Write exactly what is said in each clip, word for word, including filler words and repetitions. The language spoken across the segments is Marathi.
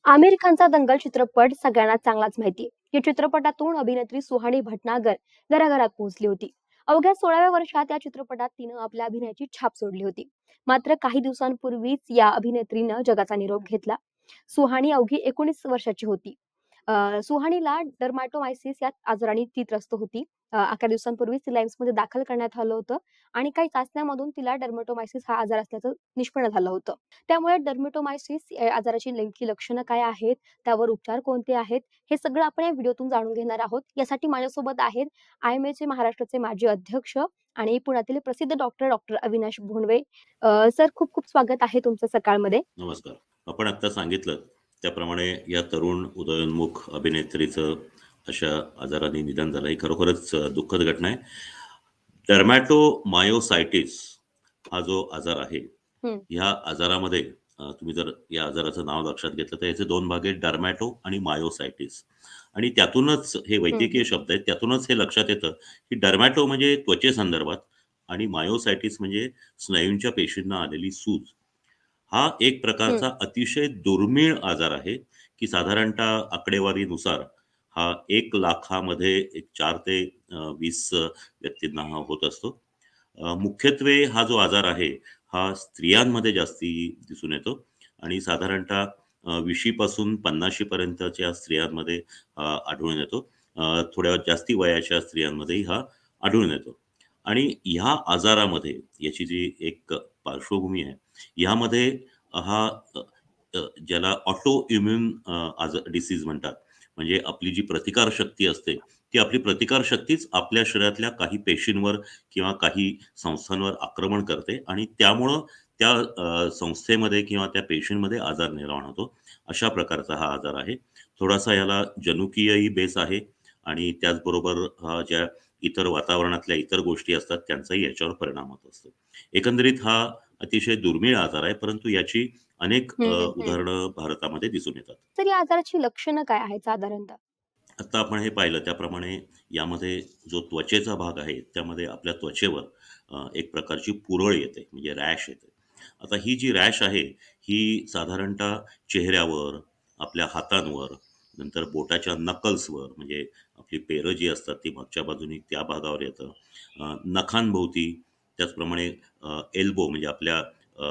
आमिर खानचा दंगल चित्रपट सगळ्यांना चांगलाच माहितीये. या चित्रपटातून अभिनेत्री सुहानी भटनागर घराघरात पोहोचली होती. अवघ्या सोळाव्या वर्षात या चित्रपटात तिनं आपल्या अभिनयाची छाप सोडली होती. मात्र काही दिवसांपूर्वीच या अभिनेत्रीनं जगाचा निरोप घेतला. सुहानी अवघी एकोणीस वर्षाची होती. अ, सुहानीला डर्माटोमायसिस या आजाराने ती त्रस्त होती. अ, अकरा दिवसांपूर्वीच तिला एम्समध्ये दाखल करण्यात आलं होतं आणि काही चाचण्यांमधून तिला डर्माटोमायसिस हा आजार असल्याचं निष्पन्न झालं होतं. त्यामुळे डर्मेटोमायसिस या आजाराची नेमकी लक्षणं काय आहेत, त्यावर उपचार कोणते आहेत, हे सगळं आपण या व्हिडिओतून जाणून घेणार आहोत. यासाठी माझ्यासोबत आहेत आय-एम-एचे महाराष्ट्राचे माजी अध्यक्ष आणि पुण्यातील प्रसिद्ध डॉक्टर, डॉक्टर अविनाश भोंडवे. अ, सर खूप खूप स्वागत आहे तुमचं सकाळमध्ये. नमस्कार. आपण आत्ता सांगितलं त्याप्रमाणे या तरुण उदयोन्मुख अभिनेत्रीचं अशा आजाराने निधन झालं. ही खरोखरच अ, दुःखद घटना आहे. डर्मॅटोमायोसायटिस हा जो आजार आहे, हं, ह्या आजारामध्ये अ, तुम्ही जर या आजाराचं नाव लक्षात घेतलं तर याचे दोन भाग आहेत, डर्मॅटो आणि मायोसायटिस. आणि त्यातूनच हे हं, वैद्यकीय हं, शब्द आहेत. त्यातूनच हे लक्षात येतं, की डर्मॅटो म्हणजे त्वचेसंदर्भात आणि मायोसायटिस म्हणजे स्नायूंच्या पेशींना आलेली सूज. हा एक हं, प्रकारचा अतिशय दुर्मिळ आजार आहे, की साधारणतः आकडेवारीनुसार हा एक लाखामध्ये एक चार ते अ, वीस अ, व्यक्तींना हा होत असतो. अ, मुख्यत्वे हा जो आजार आहे, हा स्त्रियांमध्ये जास्ती दिसून येतो आणि साधारणतः अ, वीस पासून पन्नास पर्यंतच्या स्त्रियांमध्ये हा आढळून येतो. अ, थोड्या जास्ती वयाच्या स्त्रियांमध्येही हा आढळून येतो. आणि ह्या आजारामध्ये याची जी एक पार्श्वभूमी आहे, यामध्ये हा अ, अ, ज्याला ऑटो इम्यून आजार डिसीज म्हणतात. म्हणजे आपली जी प्रतिकारशक्ती असते, ती आपली प्रतिकारशक्तीच आपल्या शरीरातल्या काही पेशींवर किंवा काही संस्थांवर आक्रमण करते आणि त्यामुळं त्या अ, संस्थेमध्ये किंवा त्या पेशींमध्ये आजार निर्माण होतो. अशा प्रकारचा हा आजार आहे. थोडासा याला जनुकीयही बेस आहे आणि त्याचबरोबर हा ज्या इतर वातावरणातल्या इतर गोष्टी असतात त्यांचाही याच्यावर परिणाम होत असतो. एकंदरीत हा अतिशय दुर्मिळ आजार आहे, परंतु याची अनेक अ, हं, हं, हं. उदाहरणं भारतामध्ये दिसून येतात. तर या आजाराची लक्षणं काय आहेत साधारणतः? आता आपण हे पाहिलं त्याप्रमाणे यामध्ये जो त्वचेचा भाग आहे, त्यामध्ये आपल्या त्वचेवर अ, एक प्रकारची पुरळ येते, म्हणजे रॅश येते. आता ही जी रॅश आहे, ही साधारणतः चेहऱ्यावर, आपल्या हातांवर, नंतर बोटाच्या नकल्सवर, म्हणजे आपली पेरं जी असतात ती मागच्या बाजूनी त्या भागावर येतं. अ, नखांभोवती, त्याचप्रमाणे एल्बो म्हणजे आपल्या अ,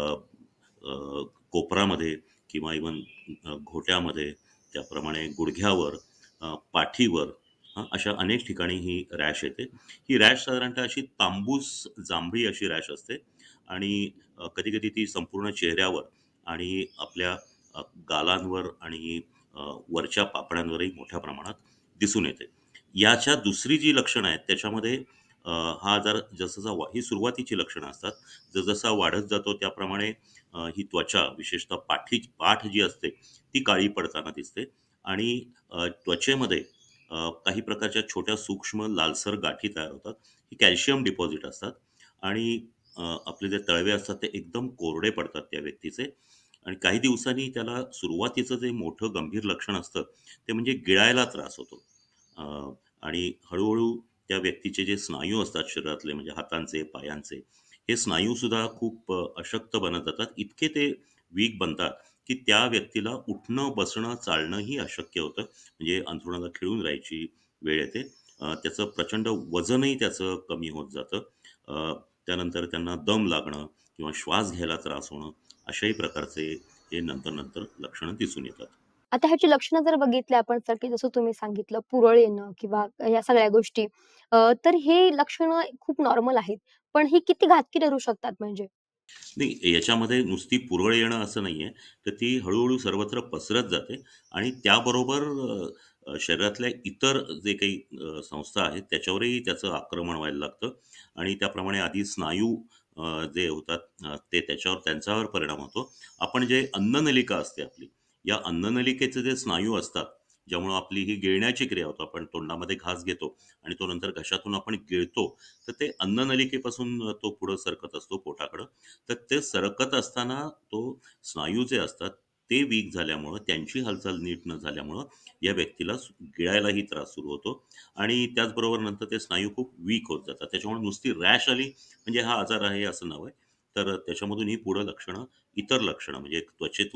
अ, कोपरामध्ये किंवा इव्हन घोट्यामध्ये, त्याप्रमाणे गुडघ्यावर, अ, पाठीवर, अ, अशा अनेक ठिकाणी ही रॅश येते. ही रॅश साधारणतः अशी तांबूस जांभळी अशी रॅश असते आणि अ, कधी-कधी ती संपूर्ण चेहऱ्यावर आणि आपल्या अ, गालांवर आणि अ, वरच्या पापण्यांवरही मोठ्या प्रमाणात दिसून येते. याच्या दुसरी जी लक्षणं आहेत त्याच्यामध्ये अ, हा आजार जसजसा वा ही सुरुवातीची लक्षणं असतात. जसजसा वाढत जातो त्याप्रमाणे अ, ही त्वचा विशेषतः पाठी पाठ जी असते ती काळी पडताना दिसते आणि अ, त्वचेमध्ये अ, काही प्रकारच्या छोट्या सूक्ष्म लालसर गाठी तयार होतात. ही कॅल्शियम डिपॉझिट असतात आणि अ, आपले जे तळवे असतात ते एकदम कोरडे पडतात त्या व्यक्तीचे आणि काही दिवसांनी त्याला सुरुवातीचं जे मोठं गंभीर लक्षण असतं, ते म्हणजे गिळायला त्रास होतो. अ, आणि हळू त्या व्यक्तीचे जे स्नायू असतात शरीरातले म्हणजे हातांचे, पायांचे, हे स्नायूसुद्धा खूप अ, अशक्त बनत जातात. इतके ते वीक बनतात, की त्या व्यक्तीला उठणं, बसणं, चालणंही अशक्य होतं. म्हणजे अंथरुणाला खिळून राहायची वेळ येते. अ, त्याचं प्रचंड वजनही त्याचं कमी होत जातं. अ, त्यानंतर त्यांना दम लागणं किंवा श्वास घ्यायला त्रास होणं, अशाही प्रकारचे हे नंतर-नंतर लक्षणं दिसून येतात. आता ह्याची लक्षणं जर बघितली आपण तर, की जसं तुम्ही सांगितलं पुरळ येणं किंवा या सगळ्या गोष्टी, अ, तर हे लक्षणं खूप नॉर्मल आहेत. पण ही किती घातकी ठरू शकतात म्हणजे? नाही, याच्यामध्ये नुसती पुरळ येणं असं नाहीये. तर ती हळू सर्वत्र पसरत जाते आणि त्याबरोबर अ, अ, शरीरातल्या इतर जे काही अ, संस्था आहेत त्याच्यावरही त्याचं आक्रमण व्हायला लागतं आणि त्याप्रमाणे आधी स्नायू अ, जे होतात अ, ते त्याच्यावर त्यांच्यावर परिणाम होतो. आपण जे अन्ननलिका असते आपली, या अन्ननलिकेचे जे स्नायू असतात, ज्यामुळं आपली ही गिळण्याची क्रिया होते. आपण तोंडामध्ये घास घेतो आणि तो नंतर घशातून आपण गिळतो. तर ते अन्ननलिकेपासून तो पुढे सरकत असतो पोटाकडं. तर ते सरकत असताना तो स्नायू जे असतात ते वीक झाल्यामुळं, त्यांची हालचाल नीट न झाल्यामुळं या व्यक्तीला सु गिळायलाही त्रास सुरू होतो आणि त्याचबरोबर नंतर ते स्नायू खूप वीक होत जातात. त्याच्यामुळे नुसती रॅश आली म्हणजे हा आजार आहे असं नव्हे. तर त्याच्यामधून ही पुढं लक्षणं, इतर लक्षणं म्हणजे एक त्वचेतून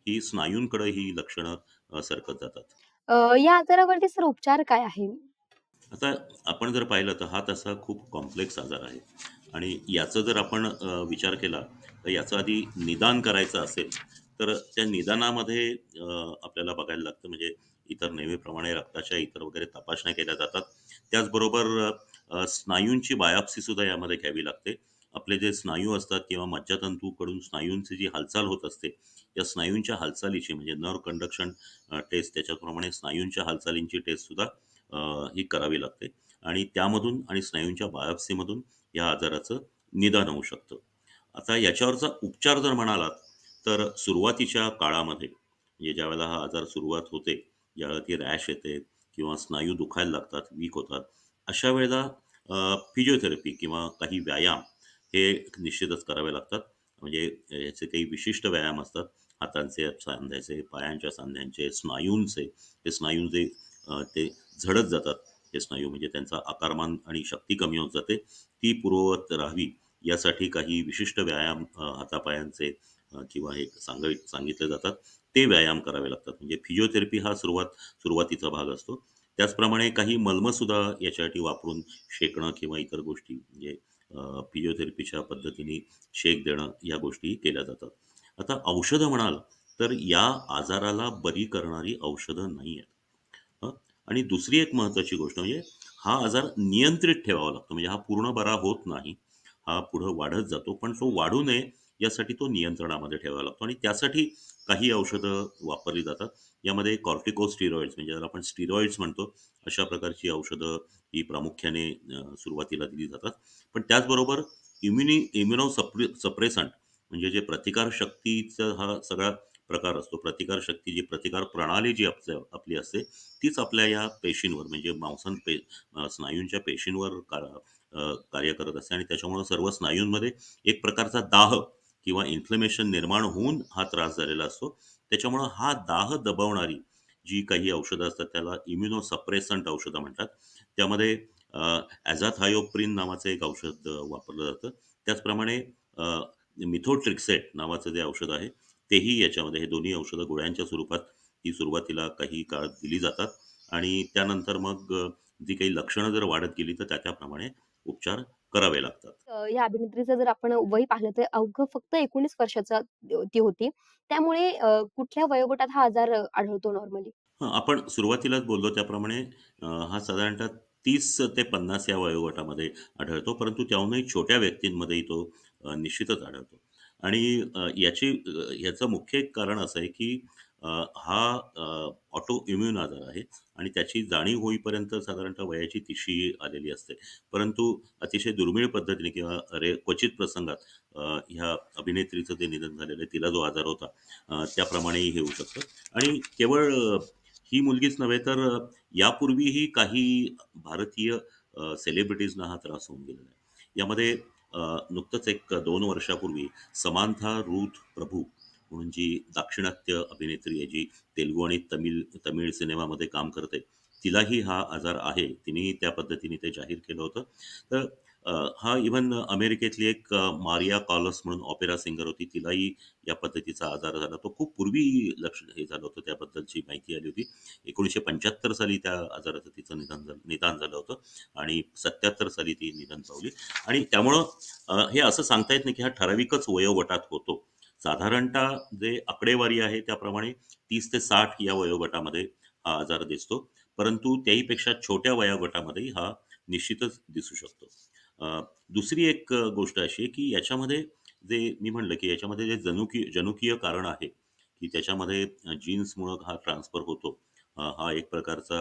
ही स्नायूंकडे ही लक्षणं अ, सरकत जातात. अ, या आजारावरती सर उपचार काय आहे? आता आपण जर पाहिलं तर हा तसा खूप कॉम्प्लेक्स आजार आहे आणि याचा जर आपण अ, विचार केला तर याचं आधी निदान करायचं असेल तर त्या निदानामध्ये अ, आपल्याला बघायला लागतं म्हणजे इतर नेहमीप्रमाणे रक्ताच्या इतर वगैरे तपासण्या केल्या जातात. त्याचबरोबर अ, स्नायूंची बायोप्सी सुद्धा यामध्ये घ्यावी लागते. आपले जे स्नायू असतात किंवा मज्जातंतूकडून स्नायूंची जी हालचाल होत असते, या स्नायूंच्या हालचालीची म्हणजे नर्व्ह कंडक्शन टेस्ट त्याच्याप्रमाणे स्नायूंच्या हालचालींची टेस्ट सुद्धा अ, ही करावी लागते आणि त्यामधून आणि स्नायूंच्या बायोप्सीमधून या आजाराचं निदान होऊ शकतं. आता याच्यावरचा उपचार जर म्हणालात, तर सुरुवातीच्या काळामध्ये म्हणजे ज्यावेळेला हा आजार सुरुवात होते, ज्यावेळेला ती रॅश येते किंवा स्नायू दुखायला लागतात, वीक होतात, अशा वेळेला अ, फिजिओथेरपी किंवा काही व्यायाम हे निश्चितच करावे लागतात. म्हणजे याचे काही विशिष्ट व्यायाम असतात. हातांचे, सांध्याचे, पायांच्या सांध्यांचे, स्नायूंचे. ते स्नायू जे अ, ते झडत जातात हे स्नायू म्हणजे त्यांचा आकारमान आणि शक्ती कमी होत जाते. ती पूर्ववत राहावी यासाठी काही विशिष्ट व्यायाम अ, हातापायांचे अ, किंवा हे सांगावी सांगितले जातात. ते व्यायाम करावे लागतात. म्हणजे फिजिओथेरपी हा सुरुवात सुरुवातीचा भाग असतो. त्याचप्रमाणे काही मलमसुद्धा याच्यासाठी वापरून शेकणं किंवा इतर गोष्टी म्हणजे अ, फिजिओथेरपीच्या पद्धतीने शेक देणं या गोष्टी केल्या जातात. आता औषधं म्हणाल तर या आजाराला बरी करणारी औषधं नाही आहेत. हं. आणि दुसरी एक महत्त्वाची गोष्ट म्हणजे हा आजार नियंत्रित ठेवावा लागतो. म्हणजे हा पूर्ण बरा होत नाही. हा पुढं वाढत जातो. पण तो वाढू नये यासाठी तो नियंत्रणामध्ये ठेवावा लागतो आणि त्यासाठी काही औषधं वापरली जातात. यामध्ये कॉर्टिकोस्टेरॉइड्स म्हणजे ज्याला आपण स्टेरॉइड्स म्हणतो, अशा प्रकारची औषधं ही प्रामुख्याने अ, सुरुवातीला दिली जातात. पण त्याचबरोबर इम्युनी इम्युनो सप्रेसंट म्हणजे जे प्रतिकारशक्तीचा हा सगळा प्रकार असतो. प्रतिकारशक्ती जी प्रतिकार प्रणाली जी आपल्या आपली असते, तीच आपल्या या पेशींवर म्हणजे मांसन पे अ, स्नायूंच्या पेशींवर कार अ, कार्य करत असते आणि त्याच्यामुळं सर्व स्नायूंमध्ये एक प्रकारचा दाह किंवा इन्फ्लमेशन निर्माण होऊन हा त्रास झालेला असतो. त्याच्यामुळं हा दाह दबवणारी जी काही औषधं असतात त्याला इम्युनो सप्रेसंट औषधं म्हणतात. त्यामध्ये अ, ॲझाथायोप्रिन नावाचं एक औषध अ, वापरलं जातं. त्याचप्रमाणे अ, मिथोट्रिक्सेट नावाचं जे औषध आहे, तेही याच्यामध्ये हे दोन्ही औषधं गोळ्यांच्या स्वरूपात ही सुरुवातीला काही काळ दिली जातात आणि त्यानंतर मग अ, जी काही लक्षणं जर वाढत गेली तर त्या त्याप्रमाणे उपचार करावे लागतात. अ, या अभिनेत्रीचं जर आपण वय पाहिलं तर अवघं फक्त एकोणीस वर्षाचा ती होती. त्यामुळे अ, कुठल्या वयोगटात हा आजार अ, आढळतो नॉर्मली? हां, आपण सुरुवातीलाच बोललो त्याप्रमाणे अ, हा साधारणतः तीस ते पन्नास या वयोगटामध्ये आढळतो. परंतु त्याहूनही छोट्या व्यक्तींमध्येही तो अ, निश्चितच आढळतो. आणि अ, याची अ, याचं मुख्य एक कारण असं आहे, की अ, हा अ, ऑटो इम्यून आजार आहे आणि त्याची जाणीव होईपर्यंत साधारणतः वयाची तिशी आलेली असते. परंतु अतिशय दुर्मिळ पद्धतीने किंवा रे क्वचित प्रसंगात अ, ह्या अभिनेत्रीचं जे निधन झालेलं आहे, तिला जो आजार होता अ, त्याप्रमाणेही हे होऊ शकतं. आणि केवळ ही मुलगीच नव्हे तर अ, यापूर्वीही काही भारतीय अ, सेलिब्रिटीजना हा त्रास होऊन गेलेला आहे. यामध्ये अ, नुकतंच एक दोन वर्षापूर्वी समांथा रूथ प्रभू म्हणून जी दाक्षिणात्य अभिनेत्री आहे, जी तेलुगू आणि तमिळ तमिळ सिनेमामध्ये काम करते. तिलाही हा आजार आहे. तिनेही त्या पद्धतीने ते जाहीर केलं होतं. तर अ, हा इव्हन अमेरिकेतली एक अ, मारिया कॉलस म्हणून ऑपेरा सिंगर होती. तिलाही या पद्धतीचा आजार झाला. तो खूप पूर्वी लक्ष हे झालं होतं त्याबद्दलची माहिती आली होती. एकोणीसशे पंच्याहत्तर साली त्या आजाराचं तिचं निधन झालं निदान झालं होतं आणि सत्त्याहत्तर साली ती निधन पावली आणि त्यामुळं अ, हे असं सांगता येत नाही, की हा ठराविकच वयोगटात होतो. साधारणतः जे आकडेवारी आहे त्याप्रमाणे तीस ते साठ या वयोगटामध्ये हा आजार दिसतो. परंतु त्याहीपेक्षा छोट्या वयोगटामध्येही हा निश्चितच दिसू शकतो. अ, दुसरी एक अ, गोष्ट अशी आहे, की याच्यामध्ये जे मी म्हणलं, की याच्यामध्ये जे जनुकीय जनुकीय कारण आहे, की त्याच्यामध्ये अ, जीन्समुळं हा ट्रान्सफर होतो. अ, हा एक प्रकारचा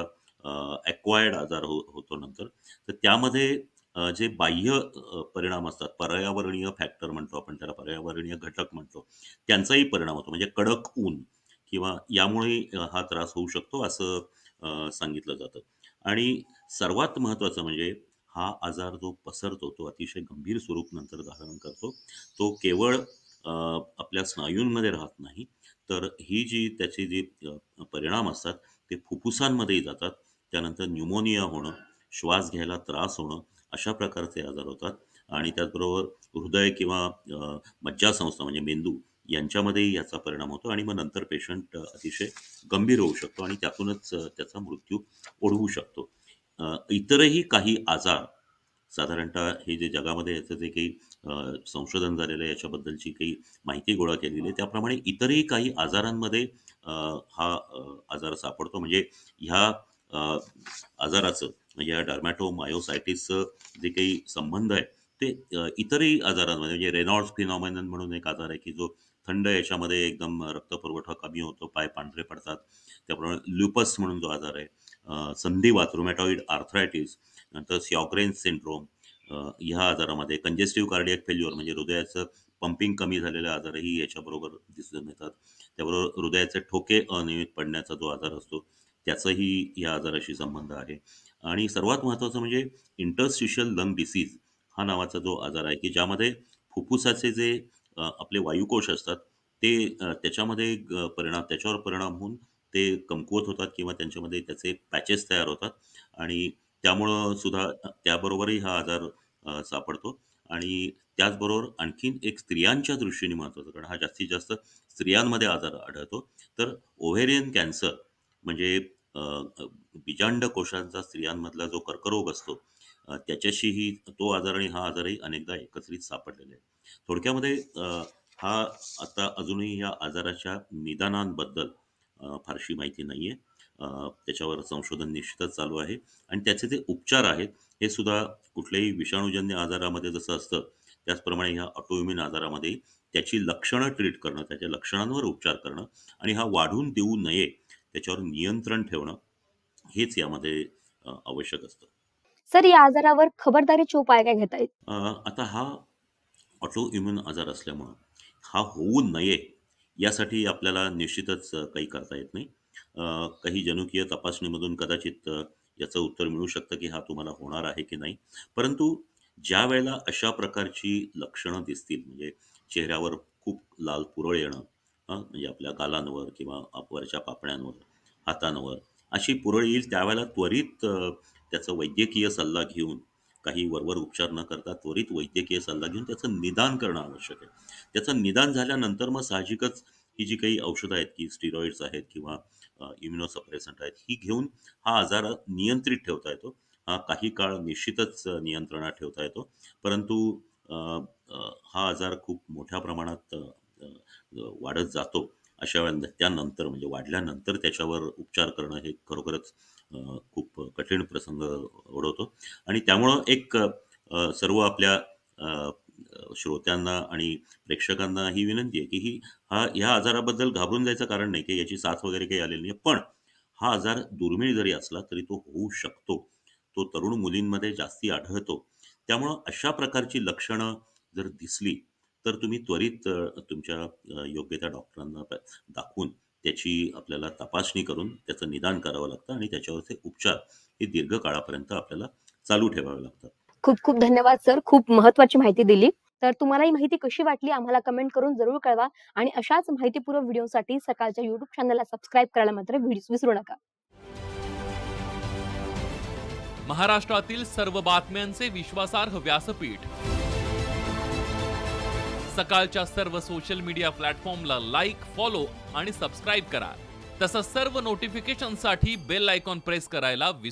अ, आजार हो होतो नंतर. तर त्यामध्ये अ, जे बाह्य अ, परिणाम असतात, पर्यावरणीय फॅक्टर म्हणतो आपण त्याला, पर्यावरणीय घटक म्हणतो. त्यांचाही परिणाम होतो. म्हणजे कडक ऊन किंवा यामुळेही अ, हा त्रास होऊ शकतो असं अ, सांगितलं जातं. आणि सर्वात महत्त्वाचं म्हणजे हा आजार जो पसरतो, तो अतिशय गंभीर स्वरूप नंतर धारण करतो. तो केवळ अ, आपल्या स्नायूंमध्ये राहत नाही, तर ही जी त्याची जी अ, परिणाम असतात, ते फुफ्फुसांमध्येही जातात. त्यानंतर न्यूमोनिया होणं, श्वास घ्यायला त्रास होणं, अशा प्रकारचे आजार होतात. आणि त्याचबरोबर हृदय किंवा अ, मज्जासंस्था म्हणजे मेंदू यांच्यामध्येही याचा परिणाम होतो आणि मग नंतर पेशंट अतिशय गंभीर होऊ शकतो आणि त्यातूनच अ, त्याचा मृत्यू ओढवू शकतो. अ, इतरही काही आजार साधारणतः हे जे जगामध्ये याचं जे काही अ, संशोधन झालेलं आहे याच्याबद्दलची काही माहिती गोळा केलेली आहे त्याप्रमाणे इतरही काही आजारांमध्ये अ, हा अ, आजार सापडतो. म्हणजे ह्या अ, आजाराचं म्हणजे या डर्मॅटोमायोसायटिसचं जे काही संबंध आहे ते अ, इतरही आजारांमध्ये म्हणजे रेनॉल्ड्स फिनॉमिनन म्हणून एक आजार आहे की जो थंड याच्यामध्ये एकदम रक्तपुरवठा कमी होतो, पाय पांढरे पडतात. त्याप्रमाणे ल्युपस म्हणून जो आजार आहे, अ, संधिवात रुमॅटॉइड आर्थरायटिस, नंतर sjogren's सिंड्रोम, अ, ह्या आजारामध्ये कंजेस्टिव्ह कार्डियक फेल्युअर म्हणजे हृदयाचं पंपिंग कमी झालेले आजारही याच्याबरोबर दिसून येतात. त्याबरोबर हृदयाचे ठोके अनियमित पडण्याचा जो आजार असतो त्याचाही या आजाराशी संबंध आहे. आणि सर्वात महत्त्वाचं म्हणजे इंटरस्टिशियल लंग डिसीज हा नावाचा जो आजार आहे की ज्यामध्ये फुफ्फुसाचे जे अ, आपले वायुकोश असतात ते अ, त्याच्यामध्ये ग परिणाम त्याच्यावर परिणाम होऊन ते कमकुवत होतात किंवा त्यांच्यामध्ये त्याचे पॅचेस तयार होतात आणि त्यामुळं सुद्धा अ, त्याबरोबरही हा आजार अ, सापडतो. आणि त्याचबरोबर आणखीन एक स्त्रियांच्या दृष्टीने महत्त्वाचं कारण हा जास्तीत जास्त स्त्रियांमध्ये आजार आढळतो. तर ओव्हेरियन कॅन्सर म्हणजे अ, अ, बीजांड कोशांचा स्त्रियांमधला जो कर्करोग असतो अ, त्याच्याशीही तो आजार आणि हा आजारही अनेकदा एकत्रित सापडलेले आहेत. थोडक्यामध्ये अ, हा आता अजूनही या आजाराच्या निदानांबद्दल अ, फारशी माहिती नाहीये. अ, त्याच्यावर संशोधन निश्चितच चालू आहे आणि त्याचे जे उपचार आहेत हे सुद्धा कुठल्याही विषाणूजन्य आजारामध्ये जसं असतं त्याचप्रमाणे ह्या ऑटोइम्यून आजारामध्ये त्याची लक्षणं ट्रीट करणं, त्याच्या लक्षणांवर उपचार करणं आणि हा वाढून देऊ नये त्याच्यावर नियंत्रण ठेवणं हेच यामध्ये अ, आवश्यक असतं. सर, या आजारावर खबरदारीचे उपाय काय घेता येतील? अ, आता हा ऑटो इम्यून आजार असल्यामुळं हा होऊ नये यासाठी आपल्याला निश्चितच अ, काही करता येत नाही. अ, काही जनुकीय तपासणीमधून कदाचित अ, याचं उत्तर मिळू शकतं की हा तुम्हाला होणार आहे की नाही. परंतु ज्यावेळेला अशा प्रकारची लक्षणं दिसतील म्हणजे चेहऱ्यावर खूप लाल पुरळ येणं, अ, म्हणजे आपल्या गालांवर किंवा आप वरच्या पापण्यांवर, हातांवर अशी पुरळ येईल त्यावेळेला त्वरित अ, त्याचा वैद्यकीय सल्ला घेऊन काही वरवर उपचार न करता त्वरित वैद्यकीय सल्ला घेऊन त्याचं निदान करणं आवश्यक आहे. त्याचं निदान झाल्यानंतर मग साहजिकच ही जी काही औषधं आहेत की स्टिरॉइड्स आहेत किंवा अ, इम्युनोसप्रेसंट आहेत, ही घेऊन हा आजार नियंत्रित ठेवता येतो. हा काही काळ निश्चितच अ, नियंत्रणात ठेवता येतो. परंतु अ, अ, हा आजार खूप मोठ्या प्रमाणात अ, अ, वाढत जातो. अशा वेळेला त्यानंतर म्हणजे वाढल्यानंतर त्याच्यावर उपचार करणं हे खरोखरच अ, खूप कठीण प्रसंग ओढवतो. आणि त्यामुळं एक अ, सर्व आपल्या अ, अ, श्रोत्यांना आणि प्रेक्षकांना ही विनंती आहे, की ही हा ह्या आजाराबद्दल घाबरून जायचं कारण नाही, की याची साथ वगैरे काही आलेली नाही. पण हा आजार दुर्मिळ जरी असला तरी तो होऊ शकतो. तो तरुण मुलींमध्ये जास्ती आढळतो. त्यामुळं अशा प्रकारची लक्षणं जर दिसली, तर तुम्ही त्वरित अ, तुमच्या अ, योग्य त्या डॉक्टरांना प दाखवून त्याची आपल्याला तपासणी करून त्याचं निदान करावं लागतं आणि त्याच्यावरचे उपचार हे दीर्घ काळापर्यंत आपल्याला चालू ठेवावे लागतात. खूप खूप धन्यवाद सर. खूप महत्त्वाची माहिती दिली. तर तुम्हाला ही माहिती कशी वाटली आम्हाला कमेंट करून जरूर कळवा आणि अशाच माहितीपूर्ण व्हिडिओसाठी सकाळच्या YouTube चॅनलला सबस्क्राईब करायला मात्र विस विसरू नका. महाराष्ट्रातील सर्व बातम्यांचे विश्वासार्ह व्यासपीठ सकाळच्या सर्व सोशल मीडिया प्लॅटफॉर्मला लाईक, फॉलो आणि सबस्क्राईब करा. तसंच सर्व नोटिफिकेशनसाठी बेल आयकॉन प्रेस करायला विसरू